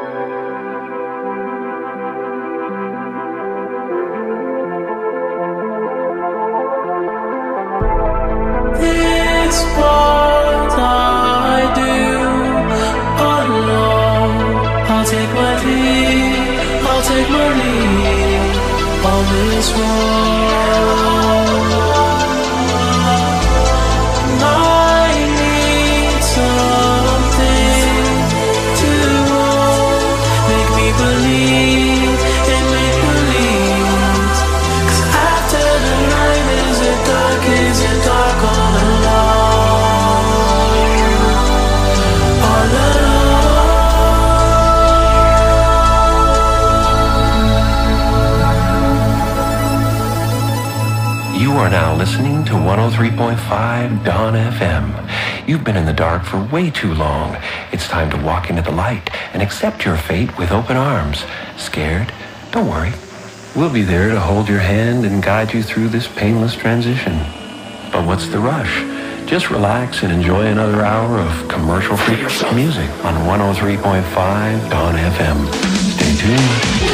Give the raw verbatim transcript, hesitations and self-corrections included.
It's what I do. Oh no, I'll take my lead, I'll take my lead on this road. I need something to make me believe in make-believe. 'Cause after the night is it dark, is it dark all alone, all alone. You are now listening to one oh three point five Dawn F M. You've been in the dark for way too long. It's time to walk into the light and accept your fate with open arms. Scared? Don't worry. We'll be there to hold your hand and guide you through this painless transition. But what's the rush? Just relax and enjoy another hour of commercial-free music on one oh three point five Dawn F M. Stay tuned.